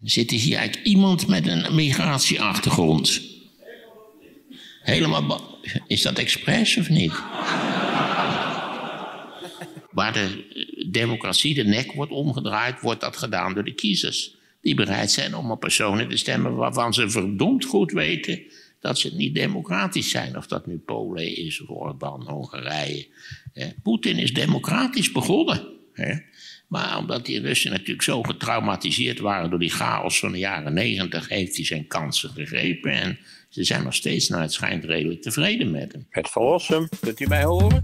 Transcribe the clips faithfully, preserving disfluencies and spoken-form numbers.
Zit er hier eigenlijk iemand met een migratieachtergrond? Helemaal... Is dat expres of niet? Waar de democratie de nek wordt omgedraaid, wordt dat gedaan door de kiezers. Die bereid zijn om op personen te stemmen waarvan ze verdomd goed weten dat ze niet democratisch zijn. Of dat nu Polen is, of Orbán, Hongarije. Poetin is democratisch begonnen. Hè? Maar omdat die Russen natuurlijk zo getraumatiseerd waren door die chaos van de jaren negentig, heeft hij zijn kansen gegrepen. En ze zijn nog steeds, naar het schijnt, redelijk tevreden met hem. Het verlossen, kunt u mij horen?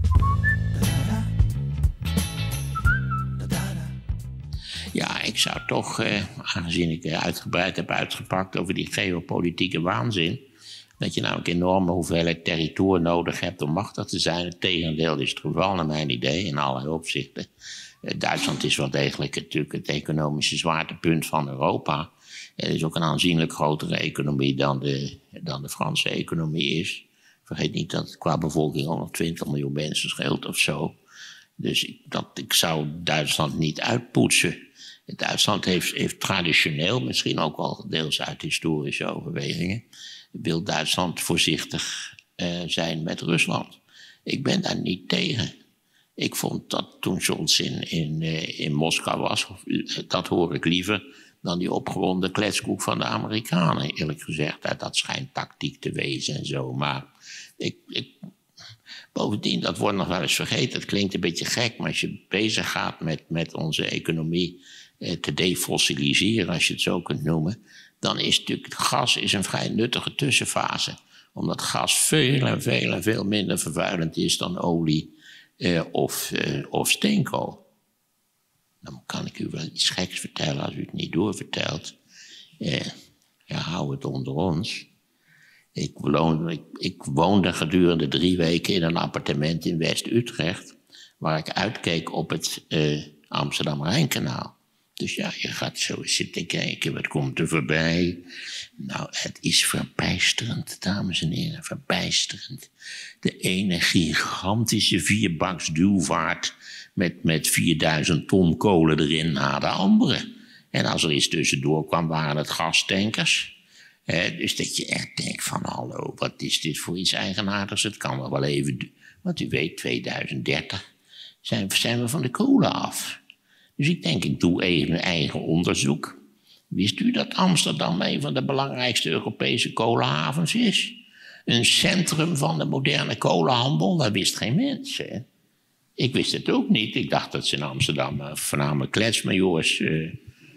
Ja, ik zou toch, eh, aangezien ik uitgebreid heb uitgepakt over die geopolitieke waanzin, dat je namelijk een enorme hoeveelheid territoor nodig hebt om machtig te zijn. Het tegendeel is het geval, naar mijn idee, in allerlei opzichten. Eh, Duitsland is wel degelijk natuurlijk het economische zwaartepunt van Europa. Het is ook een aanzienlijk grotere economie dan de, dan de Franse economie is. Vergeet niet dat het qua bevolking ook nog twintig miljoen mensen scheelt of zo. Dus ik, dat, ik zou Duitsland niet uitpoetsen. Duitsland heeft, heeft traditioneel, misschien ook wel deels uit historische overwegingen, wil Duitsland voorzichtig uh, zijn met Rusland. Ik ben daar niet tegen. Ik vond dat toen Scholz in, in, uh, in Moskou was, dat hoor ik liever dan die opgewonden kletskoek van de Amerikanen, eerlijk gezegd. Dat schijnt tactiek te wezen en zo, maar ik... ik bovendien, dat wordt nog wel eens vergeten, het klinkt een beetje gek, maar als je bezig gaat met, met onze economie eh, te defossiliseren, als je het zo kunt noemen, dan is natuurlijk gas is een vrij nuttige tussenfase. Omdat gas veel en veel en veel minder vervuilend is dan olie eh, of, eh, of steenkool. Dan kan ik u wel iets geks vertellen als u het niet doorvertelt. Eh, ja, hou het onder ons. Ik woonde, ik, ik woonde gedurende drie weken in een appartement in West-Utrecht, waar ik uitkeek op het uh, Amsterdam-Rijnkanaal. Dus ja, je gaat zo zitten kijken, wat komt er voorbij? Nou, het is verbijsterend, dames en heren, verbijsterend. De ene gigantische vierbaksduwvaart met, met vierduizend ton kolen erin na de andere. En als er iets tussendoor kwam, waren het gastankers. Uh, dus dat je echt denkt van, hallo, wat is dit voor iets eigenaardigs? Het kan wel even, want u weet, tweeduizend dertig zijn, zijn we van de kolen af. Dus ik denk, ik doe even eigen onderzoek. Wist u dat Amsterdam een van de belangrijkste Europese kolenhavens is? Een centrum van de moderne kolenhandel, dat wist geen mens. Hè? Ik wist het ook niet. Ik dacht dat ze in Amsterdam uh, voornamelijk kletsmajoors... Uh,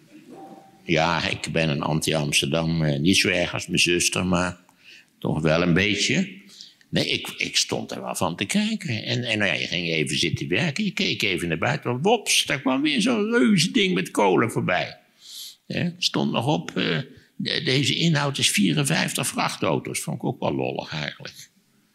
Ja, ik ben een anti-Amsterdam, eh, niet zo erg als mijn zuster, maar toch wel een beetje. Nee, ik, ik stond er wel van te kijken. En, en nou ja, je ging even zitten werken, je keek even naar buiten. Wops, daar kwam weer zo'n reuze ding met kolen voorbij. Er stond nog op, uh, de, deze inhoud is vierenvijftig vrachtauto's. Vond ik ook wel lollig eigenlijk.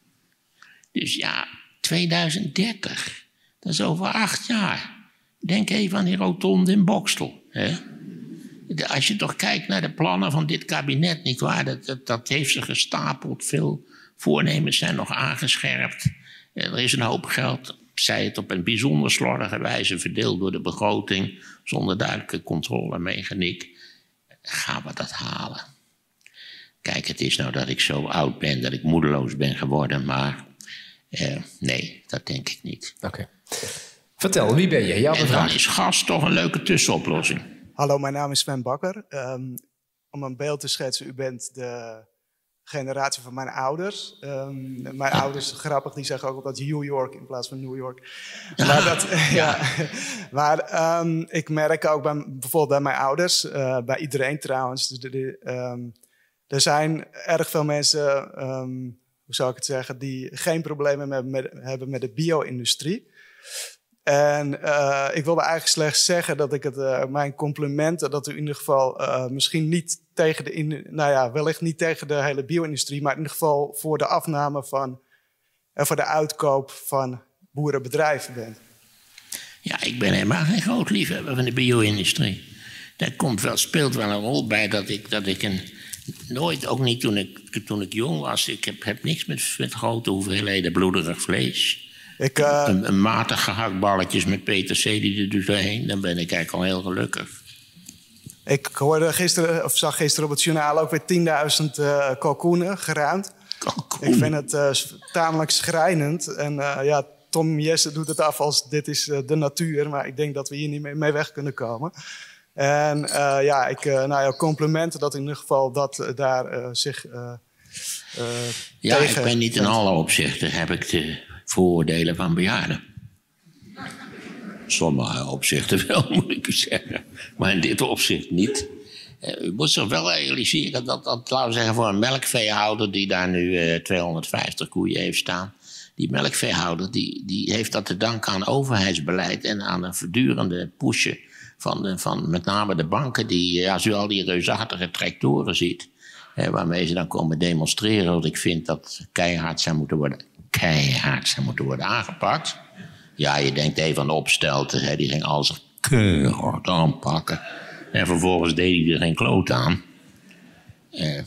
Dus ja, tweeduizend dertig, dat is over acht jaar. Denk even aan die rotonde in Boxtel, hè? Als je toch kijkt naar de plannen van dit kabinet, nietwaar? Dat, dat, dat heeft ze gestapeld. Veel voornemens zijn nog aangescherpt. Er is een hoop geld, zij het op een bijzonder slordige wijze verdeeld door de begroting, zonder duidelijke controlemechaniek. Gaan we dat halen? Kijk, het is nou dat ik zo oud ben, dat ik moedeloos ben geworden, maar eh, nee, dat denk ik niet. Oké. Okay. Vertel, wie ben je? Jouw en vraag. Dan is gas toch een leuke tussenoplossing. Hallo, mijn naam is Sven Bakker. Um, om een beeld te schetsen, u bent de generatie van mijn ouders. Um, mijn ja. ouders, grappig, die zeggen ook altijd New York in plaats van New York. Ja. Maar, dat, ja. ja. maar um, ik merk ook bij, bijvoorbeeld bij mijn ouders, uh, bij iedereen trouwens, de, de, um, er zijn erg veel mensen, um, hoe zou ik het zeggen, die geen problemen hebben met, hebben met de bio-industrie. En uh, ik wilde eigenlijk slechts zeggen dat ik het, uh, mijn complimenten, dat u in ieder geval uh, misschien niet tegen de, in, nou ja, wellicht niet tegen de hele bio-industrie, maar in ieder geval voor de afname van, uh, voor de uitkoop van boerenbedrijven bent. Ja, ik ben helemaal geen groot liefhebber van de bio-industrie. Daar komt wel, speelt wel een rol bij dat ik, dat ik een, nooit, ook niet toen ik, toen ik jong was, ik heb, heb niks met, met grote hoeveelheden bloederig vlees. Ik, uh... een, een matig gehaktballetjes met peterselie er doorheen, dan ben ik eigenlijk al heel gelukkig. Ik hoorde gisteren, of zag gisteren op het journaal ook weer tienduizend uh, kalkoenen geruimd. Kalkoen. Ik vind het uh, tamelijk schrijnend. En uh, ja, Tom Jesse doet het af als dit is uh, de natuur. Maar ik denk dat we hier niet mee, mee weg kunnen komen. En uh, ja, ik, uh, nou ja, complimenten dat in ieder geval dat uh, daar uh, zich uh, uh, ja, tegen... ik ben niet in alle opzichten heb ik de vooroordelen van bejaarden. Sommige opzichten wel, moet ik zeggen. Maar in dit opzicht niet. Uh, u moet zich wel realiseren dat, dat, laten we zeggen, voor een melkveehouder die daar nu uh, tweehonderdvijftig koeien heeft staan. Die melkveehouder die, die heeft dat te danken aan overheidsbeleid en aan een voortdurende pushen van, de, van met name de banken. Die, uh, als u al die reusachtige tractoren ziet, uh, waarmee ze dan komen demonstreren, dat ik vind dat keihard zou moeten worden, keihard zou moeten worden aangepakt. Ja, je denkt even aan de opstelten, hè, die ging alles keihard aanpakken. En vervolgens deed hij er geen kloot aan. Uh,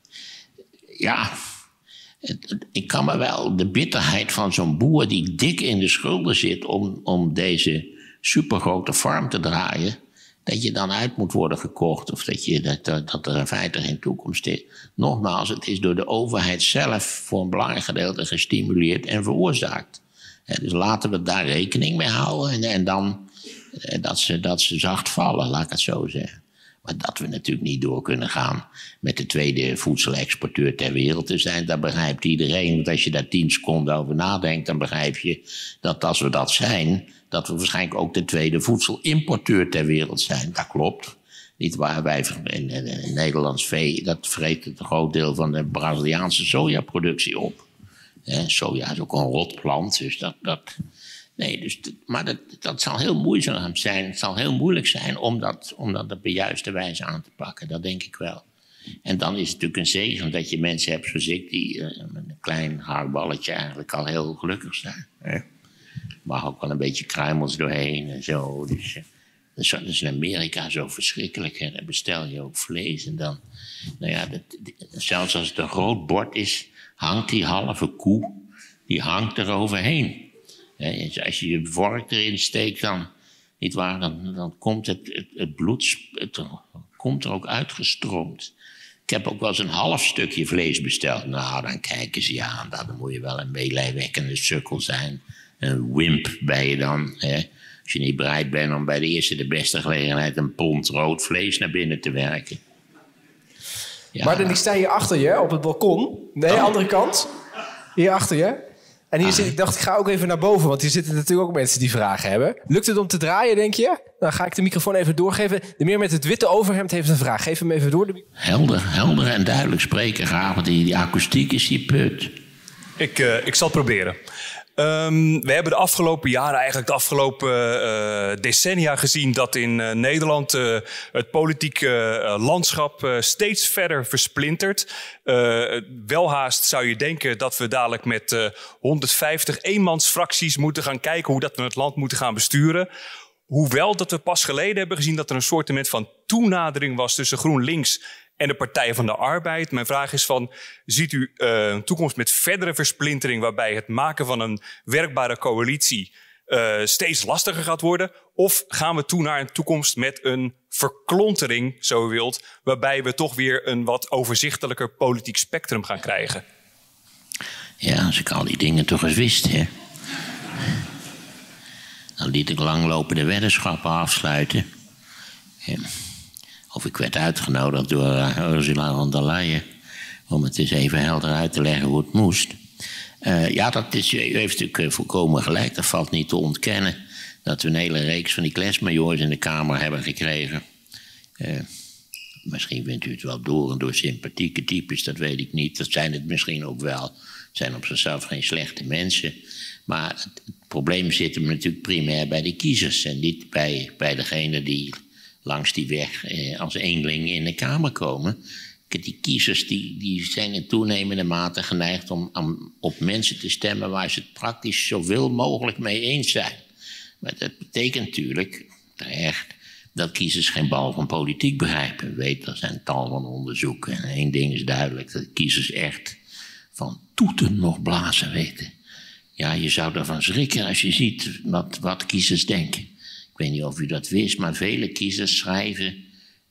ja, het, het, ik kan me wel de bitterheid van zo'n boer die dik in de schulden zit om, om deze supergrote farm te draaien, dat je dan uit moet worden gekocht of dat, je, dat, dat er in feite geen toekomst is. Nogmaals, het is door de overheid zelf voor een belangrijk gedeelte gestimuleerd en veroorzaakt. Ja, dus laten we daar rekening mee houden en, en dan dat ze, dat ze zacht vallen, laat ik het zo zeggen. Maar dat we natuurlijk niet door kunnen gaan met de tweede voedselexporteur ter wereld te zijn, dat begrijpt iedereen. Want als je daar tien seconden over nadenkt, dan begrijp je dat als we dat zijn, dat we waarschijnlijk ook de tweede voedselimporteur ter wereld zijn. Dat klopt. Niet waar wij in, in, in Nederlands vee, dat vreet een groot deel van de Braziliaanse sojaproductie op. Eh, soja is ook een rotplant, dus dat... dat nee, dus, maar dat, dat zal heel moeizaam zijn. Het zal heel moeilijk zijn om dat, om dat op de juiste wijze aan te pakken. Dat denk ik wel. En dan is het natuurlijk een zegen dat je mensen hebt zoals ik, die uh, met een klein haarballetje eigenlijk al heel gelukkig zijn. Er mag ook wel een beetje kruimels doorheen en zo. Dus, uh, dat is in Amerika zo verschrikkelijk. Hè. Dan bestel je ook vlees en dan... Nou ja, dat, zelfs als het een groot bord is, hangt die halve koe, die hangt er overheen. He, als je je vork erin steekt, dan, niet waar, dan, dan komt het, het, het bloed het, komt er ook uitgestroomd. Ik heb ook wel eens een half stukje vlees besteld. Nou, dan kijken ze je aan. Dan moet je wel een meelijwekkende sukkel zijn. Een wimp ben je dan. He. Als je niet bereid bent om bij de eerste de beste gelegenheid een pond rood vlees naar binnen te werken. Ja. Maar dan, ik sta hier achter je op het balkon. Nee, oh. Andere kant. Hier achter je. En hier zit, ik dacht, ik ga ook even naar boven, want hier zitten natuurlijk ook mensen die vragen hebben. Lukt het om te draaien, denk je? Dan ga ik de microfoon even doorgeven. De meneer met het witte overhemd heeft een vraag. Geef hem even door. Helder, helder en duidelijk spreken graag, want die, die akoestiek is die put. Ik, uh, ik zal het proberen. Um, we hebben de afgelopen jaren, eigenlijk de afgelopen uh, decennia gezien dat in uh, Nederland uh, het politieke uh, landschap uh, steeds verder versplintert. Uh, welhaast zou je denken dat we dadelijk met uh, honderdvijftig eenmansfracties moeten gaan kijken hoe dat we het land moeten gaan besturen. Hoewel dat we pas geleden hebben gezien dat er een soort van toenadering was tussen GroenLinks en de Partij van de Arbeid. Mijn vraag is van, ziet u uh, een toekomst met verdere versplintering waarbij het maken van een werkbare coalitie uh, steeds lastiger gaat worden? Of gaan we toe naar een toekomst met een verklontering, zo u wilt, waarbij we toch weer een wat overzichtelijker politiek spectrum gaan krijgen? Ja, als ik al die dingen toch eens wist, hè. Dan liet ik langlopende weddenschappen afsluiten. Ja. Of ik werd uitgenodigd door Ursula von der Leyen om het eens even helder uit te leggen hoe het moest. Uh, ja, dat is, u heeft natuurlijk volkomen gelijk. Dat valt niet te ontkennen dat we een hele reeks van die kletsmajors in de Kamer hebben gekregen. Uh, misschien vindt u het wel door en door sympathieke types, dat weet ik niet. Dat zijn het misschien ook wel. Het zijn op zichzelf geen slechte mensen. Maar het, het probleem zit hem natuurlijk primair bij de kiezers en niet bij, bij degene die langs die weg eh, als eenling in de Kamer komen. Die kiezers die, die zijn in toenemende mate geneigd om, om op mensen te stemmen waar ze het praktisch zoveel mogelijk mee eens zijn. Maar dat betekent natuurlijk, terecht, dat kiezers geen bal van politiek begrijpen. Weet, er zijn tal van onderzoeken. En één ding is duidelijk, dat kiezers echt van toeten nog blazen weten. Ja, je zou ervan schrikken als je ziet wat, wat kiezers denken. Ik weet niet of u dat wist, maar vele kiezers schrijven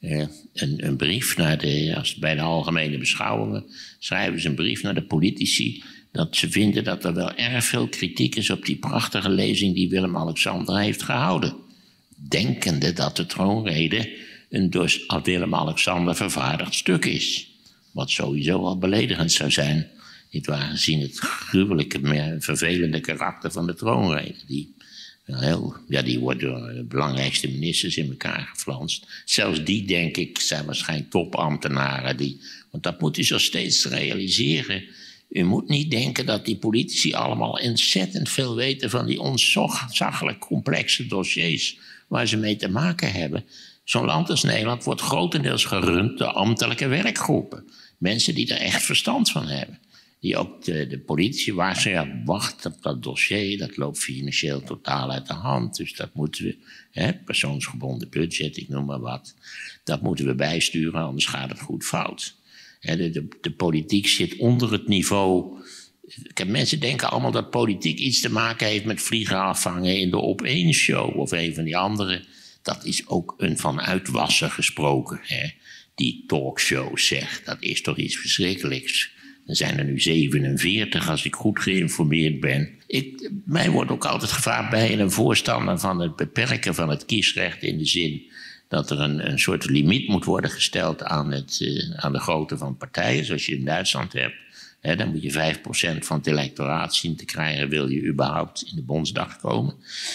uh, een, een brief naar de, als bij de algemene beschouwingen, schrijven ze een brief naar de politici, dat ze vinden dat er wel erg veel kritiek is op die prachtige lezing die Willem-Alexander heeft gehouden. Denkende dat de troonrede een door Willem-Alexander vervaardigd stuk is. Wat sowieso al beledigend zou zijn, niet waar, gezien het gruwelijke, meer vervelende karakter van de troonrede. Die, heel, ja, die wordt door de belangrijkste ministers in elkaar geflanst. Zelfs die, denk ik, zijn waarschijnlijk topambtenaren. Die, want dat moet u zo steeds realiseren. U moet niet denken dat die politici allemaal ontzettend veel weten van die ontzaglijk complexe dossiers waar ze mee te maken hebben. Zo'n land als Nederland wordt grotendeels gerund door ambtelijke werkgroepen. Mensen die er echt verstand van hebben. Die ook de, de politici waarschuwen, ja, wacht op dat dossier, dat loopt financieel totaal uit de hand. Dus dat moeten we, hè, persoonsgebonden budget, ik noem maar wat. Dat moeten we bijsturen, anders gaat het goed fout. Hè, de, de, de politiek zit onder het niveau. Mensen denken allemaal dat politiek iets te maken heeft met vliegen afvangen in de Op één show of een van die andere. Dat is ook een van uitwassen gesproken. Hè. Die talkshows zegt, dat is toch iets verschrikkelijks. Er zijn er nu zevenenveertig, als ik goed geïnformeerd ben. Ik, mij wordt ook altijd gevraagd, ben je een voorstander van het beperken van het kiesrecht in de zin dat er een, een soort limiet moet worden gesteld aan, het, uh, aan de grootte van partijen, zoals je in Duitsland hebt. He, dan moet je vijf procent van het electoraat zien te krijgen, wil je überhaupt in de Bondsdag komen.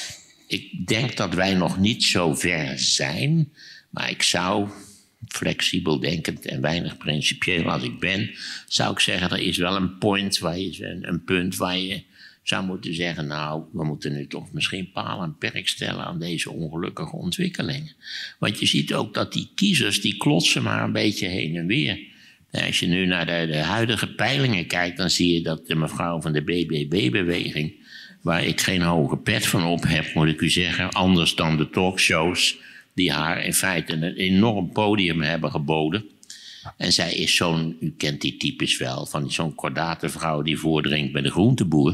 Ik denk dat wij nog niet zo ver zijn, maar ik zou, flexibel denkend en weinig principieel als ik ben, zou ik zeggen, er is wel een point, waar je, een, een punt waar je zou moeten zeggen, nou, we moeten nu toch misschien paal en perk stellen aan deze ongelukkige ontwikkelingen. Want je ziet ook dat die kiezers, die klotsen maar een beetje heen en weer. Als je nu naar de, de huidige peilingen kijkt, dan zie je dat de mevrouw van de B B B-beweging, waar ik geen hoge pet van op heb, moet ik u zeggen, anders dan de talkshows die haar in feite een enorm podium hebben geboden. En zij is zo'n, u kent die types wel, van zo'n kordate vrouw die voordringt bij de groenteboer.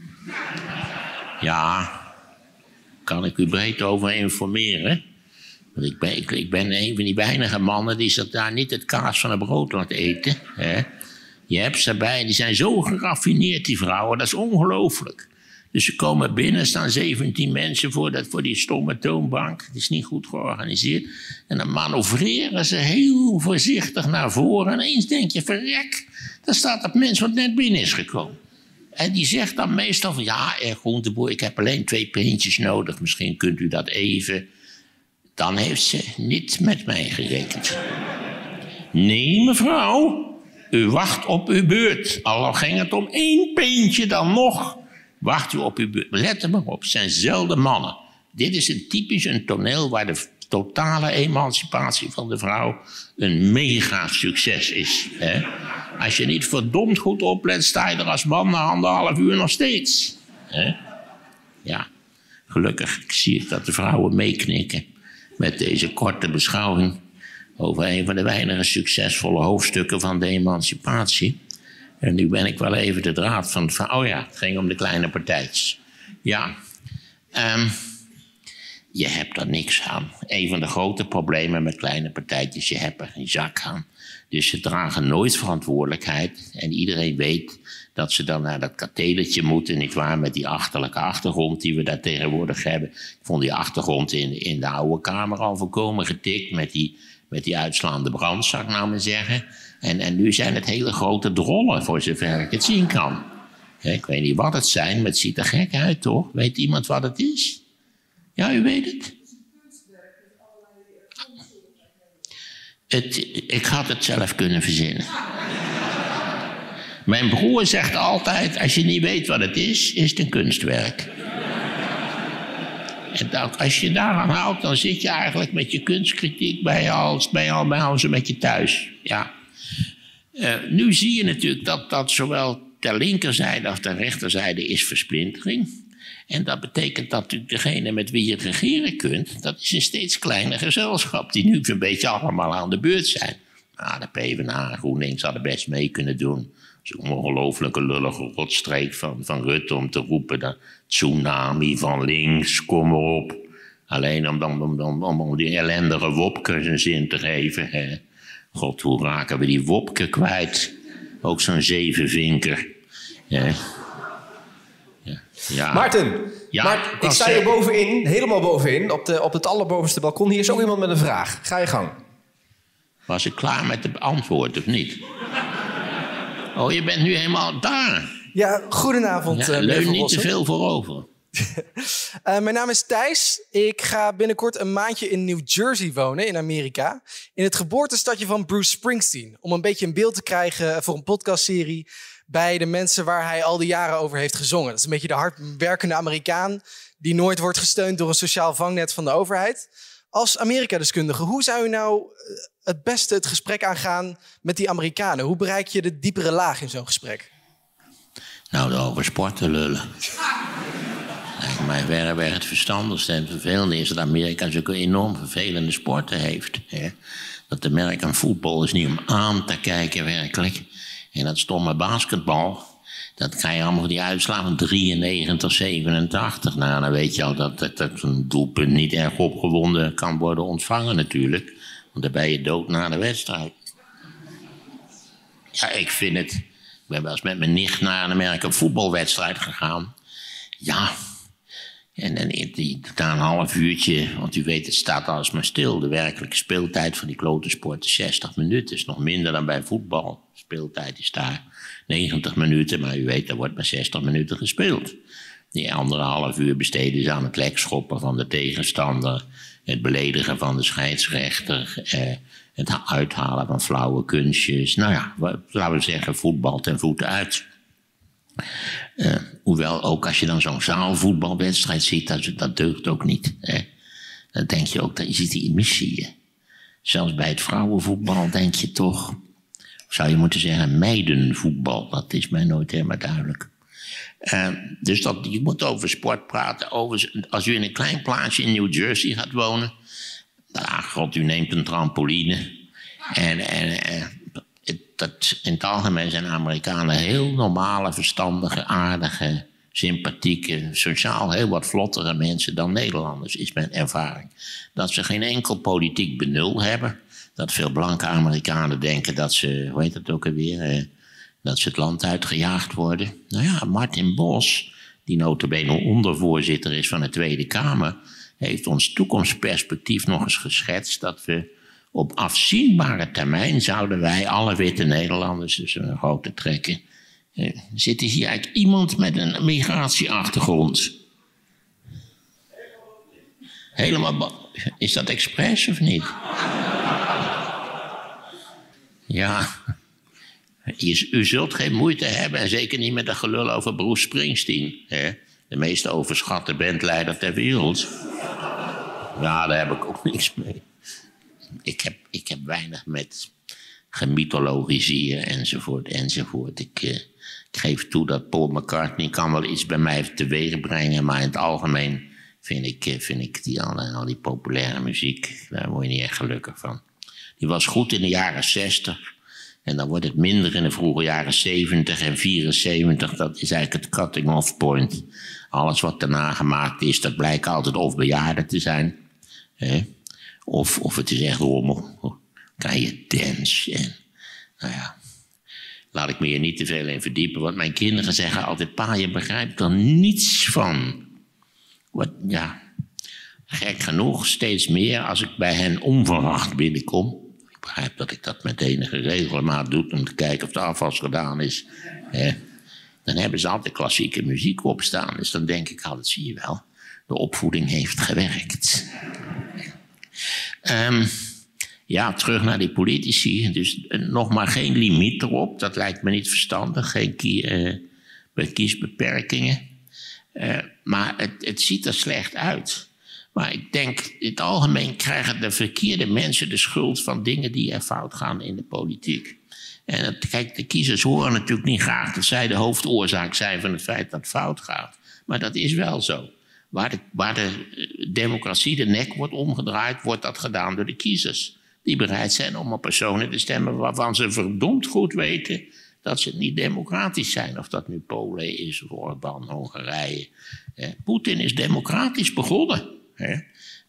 Ja, kan ik u breed over informeren. Want ik ben, ik, ik ben een van die weinige mannen die zich daar niet het kaas van het brood laat eten. Hè. Je hebt ze erbij, die zijn zo geraffineerd, die vrouwen, dat is ongelooflijk. Dus ze komen binnen, staan zeventien mensen voor, dat, voor die stomme toonbank. Het is niet goed georganiseerd. En dan manoeuvreren ze heel voorzichtig naar voren. En eens denk je, verrek, daar staat dat mens wat net binnen is gekomen. En die zegt dan meestal van, ja, er groenteboer, ik heb alleen twee pintjes nodig. Misschien kunt u dat even. Dan heeft ze niet met mij gerekend. Nee, mevrouw, u wacht op uw beurt. Al ging het om één pintje dan nog. Wacht u op uw beurt. Let er maar op, het zijn zelden mannen. Dit is een typisch een toneel waar de totale emancipatie van de vrouw een mega succes is. Hè? Als je niet verdomd goed oplet, sta je er als man na anderhalf uur nog steeds. Hè? Ja, gelukkig zie ik dat de vrouwen meeknikken met deze korte beschouwing over een van de weinige succesvolle hoofdstukken van de emancipatie. En nu ben ik wel even de draad van, van oh ja, het ging om de kleine partijtjes. Ja, um, je hebt er niks aan. Een van de grote problemen met kleine partijtjes, je hebt er geen zak aan. Dus ze dragen nooit verantwoordelijkheid. En iedereen weet dat ze dan naar dat katheeltje moeten, nietwaar, met die achterlijke achtergrond die we daar tegenwoordig hebben. Ik vond die achtergrond in, in de oude kamer al volkomen getikt, met die, met die uitslaande brand, zou ik nou maar zeggen. En, en nu zijn het hele grote drollen, voor zover ik het zien kan. Ik weet niet wat het zijn, maar het ziet er gek uit, toch? Weet iemand wat het is? Ja, u weet het. het ik had het zelf kunnen verzinnen. Mijn broer zegt altijd, als je niet weet wat het is, is het een kunstwerk. En dat, als je daaraan houdt, dan zit je eigenlijk met je kunstkritiek bij je als, bij al, bij al zo'n beetje thuis. Ja. Uh, nu zie je natuurlijk dat dat zowel ter linkerzijde als ter rechterzijde is versplintering. En dat betekent dat natuurlijk degene met wie je het regeren kunt, dat is een steeds kleiner gezelschap die nu een beetje allemaal aan de beurt zijn. Nou, de PvdA en GroenLinks hadden best mee kunnen doen. Zo'n ongelofelijke lullige rotstreek van, van Rutte om te roepen, dat tsunami van links, kom maar op. Alleen om, om, om, om, om die ellendige Wopke een zin te geven. Hè. God, hoe raken we die Wopke kwijt? Ook zo'n zevenvinker. Ja. Ja. Ja. Maarten, Ja, Maarten ik wat sta zeg- hier bovenin, helemaal bovenin, op, de, op het allerbovenste balkon. Hier is ook iemand met een vraag. Ga je gang. Was ik klaar met het antwoord of niet? Oh, je bent nu helemaal daar. Ja, goedenavond. Ja, eh, meneer leun Van niet te Rossum. veel voorover. Uh, mijn naam is Thijs. Ik ga binnenkort een maandje in New Jersey wonen, in Amerika. In het geboortestadje van Bruce Springsteen. Om een beetje een beeld te krijgen voor een podcastserie bij de mensen waar hij al die jaren over heeft gezongen. Dat is een beetje de hardwerkende Amerikaan die nooit wordt gesteund door een sociaal vangnet van de overheid. Als Amerika-deskundige, hoe zou u nou uh, het beste het gesprek aangaan met die Amerikanen? Hoe bereik je de diepere laag in zo'n gesprek? Nou, over sporten lullen. Lijkt mij verreweg het verstandigste en het vervelende is dat Amerika zulke enorm vervelende sporten heeft. Hè? Dat American voetbal is niet om aan te kijken werkelijk. En dat stomme basketbal, dat krijg je allemaal die uitslagen van drieënnegentig, zevenentachtig. Nou, dan weet je al dat, dat, dat een doelpunt niet erg opgewonden kan worden ontvangen natuurlijk. Want dan ben je dood na de wedstrijd. Ja, ik vind het... Ik ben wel eens met mijn nicht naar een American voetbalwedstrijd gegaan. Ja... En dan die, na een half uurtje, want u weet, het staat alles maar stil. De werkelijke speeltijd van die klote sport is zestig minuten. is nog minder dan bij voetbal. Speeltijd is daar negentig minuten, maar u weet, er wordt maar zestig minuten gespeeld. Die anderhalf uur besteden ze aan het lekschoppen van de tegenstander, het beledigen van de scheidsrechter, eh, het uithalen van flauwe kunstjes. Nou ja, laten we zeggen, voetbal ten voeten uit. Uh, hoewel ook als je dan zo'n zaalvoetbalwedstrijd ziet, dat, dat deugt ook niet. Hè? Dan denk je ook, dat je ziet die missie. Zelfs bij het vrouwenvoetbal denk je toch, zou je moeten zeggen meidenvoetbal. Dat is mij nooit helemaal duidelijk. Uh, dus dat, je moet over sport praten. Over, als u in een klein plaatsje in New Jersey gaat wonen, ah, god, u neemt een trampoline. En, en uh, dat, in het algemeen zijn Amerikanen heel normale, verstandige, aardige, sympathieke, sociaal heel wat vlottere mensen dan Nederlanders, is mijn ervaring. Dat ze geen enkel politiek benul hebben. Dat veel blanke Amerikanen denken dat ze, hoe heet het ook alweer, eh, dat ze het land uitgejaagd worden. Nou ja, Martin Bos, die nota bene ondervoorzitter is van de Tweede Kamer, heeft ons toekomstperspectief nog eens geschetst dat we op afzienbare termijn zouden wij, alle witte Nederlanders, dus een grote trekken, eh, zit hier eigenlijk iemand met een migratieachtergrond? Helemaal... Is dat expres of niet? Ja. U, u zult geen moeite hebben, en zeker niet met een gelul over Bruce Springsteen. Hè? De meest overschatte bandleider ter wereld. Ja, daar heb ik ook niks mee. Ik heb, ik heb weinig met gemythologiseren enzovoort enzovoort. Ik, uh, ik geef toe dat Paul McCartney kan wel iets bij mij teweeg brengen, maar in het algemeen vind ik, uh, vind ik die, al, al die populaire muziek, daar word je niet echt gelukkig van. Die was goed in de jaren zestig en dan wordt het minder in de vroege jaren zeventig en vierenzeventig. Dat is eigenlijk het cutting-off point. Alles wat daarna gemaakt is, dat blijkt altijd of bejaarden te zijn. Hè? Of, of het is echt rommel. Kan je dance. En, nou ja, laat ik me hier niet te veel in verdiepen. Want mijn kinderen zeggen altijd, pa, je begrijpt er niets van. Wat, ja, gek genoeg, steeds meer als ik bij hen onverwacht binnenkom. Ik begrijp dat ik dat met enige regelmaat doe om te kijken of de afwas gedaan is. Hè? Dan hebben ze altijd klassieke muziek opstaan. Dus dan denk ik, ah, dat zie je wel. De opvoeding heeft gewerkt. Um, ja, terug naar die politici. Dus uh, nog maar geen limiet erop. Dat lijkt me niet verstandig. Geen kie, uh, kiesbeperkingen. Uh, maar het, het ziet er slecht uit. Maar ik denk, in het algemeen krijgen de verkeerde mensen de schuld van dingen die er fout gaan in de politiek. En het, kijk, de kiezers horen natuurlijk niet graag dat zij de hoofdoorzaak zijn van het feit dat het fout gaat. Maar dat is wel zo. Waar de, waar de democratie de nek wordt omgedraaid, wordt dat gedaan door de kiezers. Die bereid zijn om op personen te stemmen waarvan ze verdomd goed weten dat ze niet democratisch zijn. Of dat nu Polen is, of Orbán, Hongarije. Eh, Poetin is democratisch begonnen. Hè?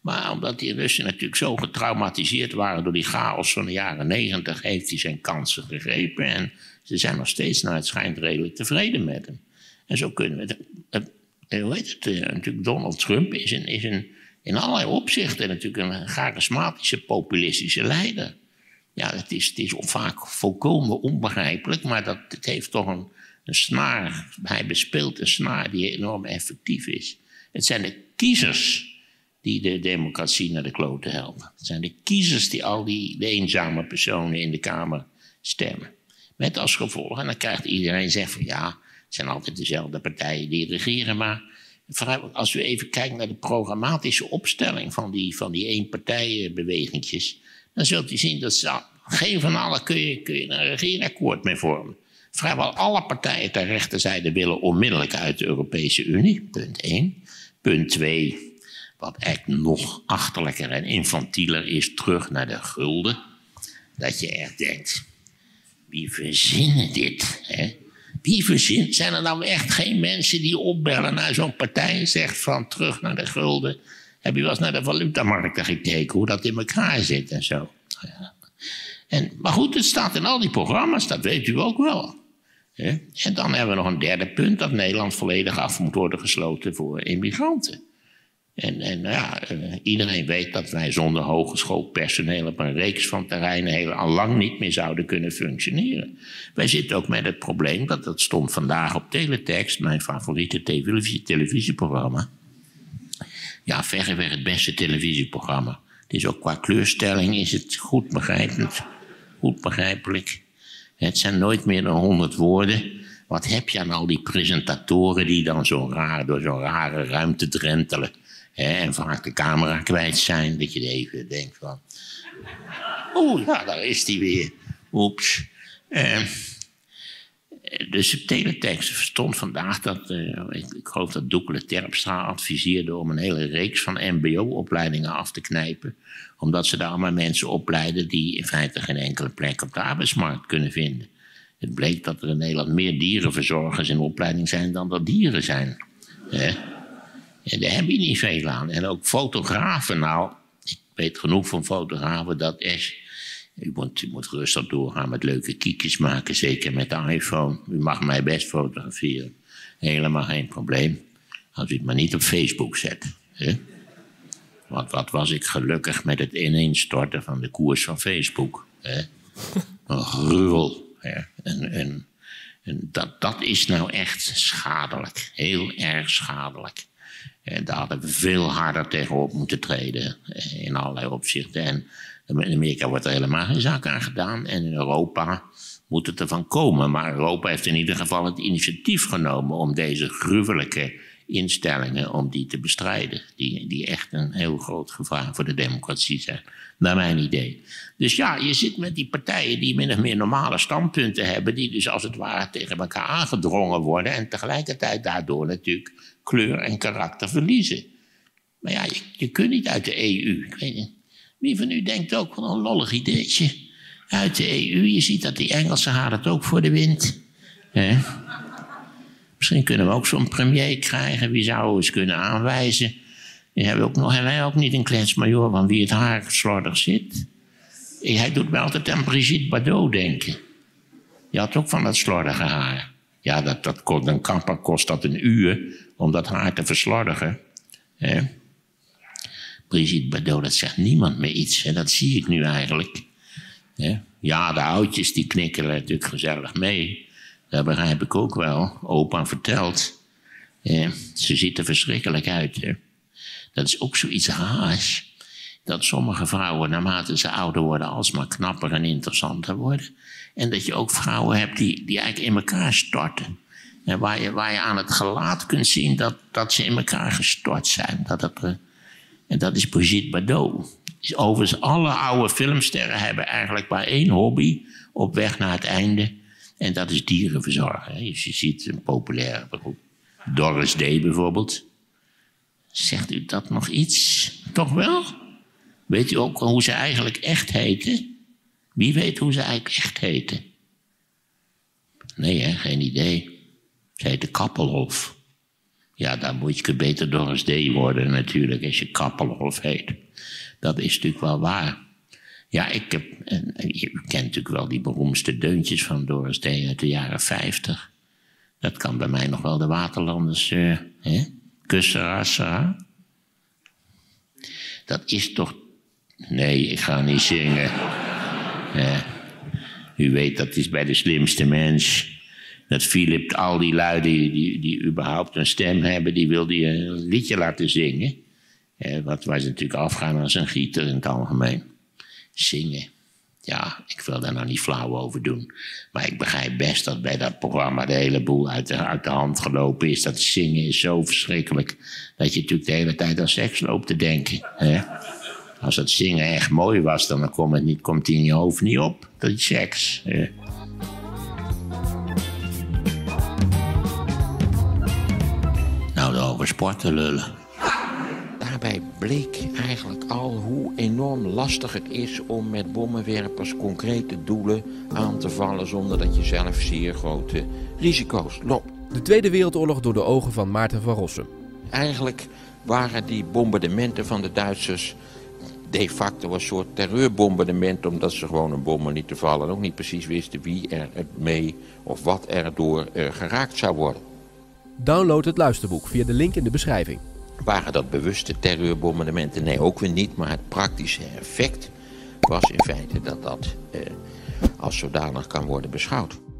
Maar omdat die Russen natuurlijk zo getraumatiseerd waren door die chaos van de jaren negentig, heeft hij zijn kansen gegrepen. En ze zijn nog steeds, naar het schijnt, redelijk tevreden met hem. En zo kunnen we... Het, het, hoe heet het? Uh, natuurlijk Donald Trump is, een, is een, in allerlei opzichten natuurlijk een charismatische, populistische leider. Ja, het is, het is vaak volkomen onbegrijpelijk, maar dat, het heeft toch een, een snaar. Hij bespeelt een snaar die enorm effectief is. Het zijn de kiezers die de democratie naar de kloten helpen. Het zijn de kiezers die al die de eenzame personen in de Kamer stemmen. Met als gevolg, en dan krijgt iedereen zeggen van ja, het zijn altijd dezelfde partijen die regeren, maar als u even kijkt naar de programmatische opstelling van die, van die eenpartijenbewegingjes, dan zult u zien dat ze, geen van allen kun je, kun je een regeerakkoord mee vormen. Vrijwel alle partijen ter rechterzijde willen onmiddellijk uit de Europese Unie, punt één. Punt twee, wat eigenlijk nog achterlijker en infantieler is, terug naar de gulden. Dat je echt denkt, wie verzinnen dit? Hè? Wie verzint? Zijn er nou echt geen mensen die opbellen naar zo'n partij en zegt van terug naar de gulden? Heb je wel eens naar de valutamarkten gekeken, hoe dat in elkaar zit en zo? Ja. En, maar goed, het staat in al die programma's, dat weet u ook wel. Hè? En dan hebben we nog een derde punt, dat Nederland volledig af moet worden gesloten voor immigranten. En, en ja, uh, iedereen weet dat wij zonder hogeschoolpersoneel op een reeks van terreinen heel al lang niet meer zouden kunnen functioneren. Wij zitten ook met het probleem, dat dat stond vandaag op Teletext, mijn favoriete televisie, televisieprogramma. Ja, verreweg het beste televisieprogramma. Het is ook qua kleurstelling is het goed begrijpelijk. Goed begrijpelijk. Het zijn nooit meer dan honderd woorden. Wat heb je aan al die presentatoren die dan zo raar, door zo'n rare ruimte drentelen. Hè, en vaak de camera kwijt zijn. Dat je even denkt van... Oeh, ja, daar is die weer. Oeps. Uh, dus op Teletext stond vandaag dat... Uh, ik, ik geloof dat Doekle Terpstra adviseerde om een hele reeks van mbo-opleidingen af te knijpen. Omdat ze daar allemaal mensen opleiden die in feite geen enkele plek op de arbeidsmarkt kunnen vinden. Het bleek dat er in Nederland meer dierenverzorgers in opleiding zijn dan er dieren zijn. Hè? En daar heb je niet veel aan. En ook fotografen, nou, ik weet genoeg van fotografen, dat is... U moet, u moet rustig doorgaan met leuke kiekjes maken, zeker met de iPhone. U mag mij best fotograferen. Helemaal geen probleem. Als u het maar niet op Facebook zet. Hè? Want wat was ik gelukkig met het ineenstorten van de koers van Facebook. Hè? Een gruwel. Hè? En, en, en dat, dat is nou echt schadelijk. Heel erg schadelijk. En daar hadden we veel harder tegenop moeten treden. In allerlei opzichten. En in Amerika wordt er helemaal geen zaak aan gedaan. En in Europa moet het ervan komen. Maar Europa heeft in ieder geval het initiatief genomen om deze gruwelijke instellingen, om die te bestrijden. Die, die echt een heel groot gevaar voor de democratie zijn. Naar mijn idee. Dus ja, je zit met die partijen die min of meer normale standpunten hebben, die dus als het ware tegen elkaar aangedrongen worden en tegelijkertijd daardoor natuurlijk kleur en karakter verliezen. Maar ja, je, je kunt niet uit de E U. Ik weet niet. Wie van u denkt ook van een lollig ideetje uit de E U? Je ziet dat die Engelsen halen het ook voor de wind. He? Misschien kunnen we ook zo'n premier krijgen. Wie zou eens kunnen aanwijzen? Die hebben, ook nog, hebben wij ook niet een kletsmajor van wie het haar slordig zit. Hij doet me altijd aan Brigitte Bardot denken. Die had ook van dat slordige haar. Ja, dat, dat, een kapper kost dat een uur om dat haar te verslordigen. He? Brigitte Bardot, dat zegt niemand meer iets. En dat zie ik nu eigenlijk. Ja, de oudjes die knikkeren natuurlijk gezellig mee. Dat begrijp ik ook wel. Opa vertelt. Ze ziet er verschrikkelijk uit. Hè? Dat is ook zoiets raars. Dat sommige vrouwen, naarmate ze ouder worden, alsmaar knapper en interessanter worden. En dat je ook vrouwen hebt die, die eigenlijk in elkaar storten. En waar je, waar je aan het gelaat kunt zien dat, dat ze in elkaar gestort zijn. Dat het... En dat is Brigitte Bardot. Dus overigens, alle oude filmsterren hebben eigenlijk maar één hobby op weg naar het einde. En dat is dierenverzorgen. Dus je ziet een populaire beroep. Doris Day bijvoorbeeld. Zegt u dat nog iets? Toch wel? Weet u ook hoe ze eigenlijk echt heten? Wie weet hoe ze eigenlijk echt heten? Nee, hè? Geen idee. Ze heette Kappelhof. Ja, dan moet je beter Doris D. worden natuurlijk, als je Kappelhof heet. Dat is natuurlijk wel waar. Ja, ik heb, en, en je kent natuurlijk wel die beroemdste deuntjes van Doris D. uit de jaren vijftig. Dat kan bij mij nog wel de Waterlanders, uh, hè? Kusserassera. Dat is toch... Nee, ik ga niet zingen. Uh, u weet, dat is bij de slimste mens. Dat Philip, al die lui die, die, die überhaupt een stem hebben, die wil die een liedje laten zingen. Uh, wat was natuurlijk afgaan als een gieter in het algemeen. Zingen. Ja, ik wil daar nou niet flauw over doen. Maar ik begrijp best dat bij dat programma de hele boel uit de, uit de hand gelopen is. Dat zingen is zo verschrikkelijk. Dat je natuurlijk de hele tijd aan seks loopt te denken. Hè? Als het zingen echt mooi was, dan komt het, niet, komt het in je hoofd niet op. Dat is seks. Hè? Nou, over sporten lullen. Daarbij bleek eigenlijk al hoe enorm lastig het is om met bommenwerpers concrete doelen aan te vallen zonder dat je zelf zeer grote risico's loopt. De Tweede Wereldoorlog door de ogen van Maarten van Rossum. Eigenlijk waren die bombardementen van de Duitsers de facto een soort terreurbombardement, omdat ze gewoon een bommen lieten vallen en ook niet precies wisten wie er mee of wat er door uh, geraakt zou worden. Download het luisterboek via de link in de beschrijving. Waren dat bewuste terreurbombardementen? Nee, ook weer niet. Maar het praktische effect was in feite dat dat eh, als zodanig kan worden beschouwd.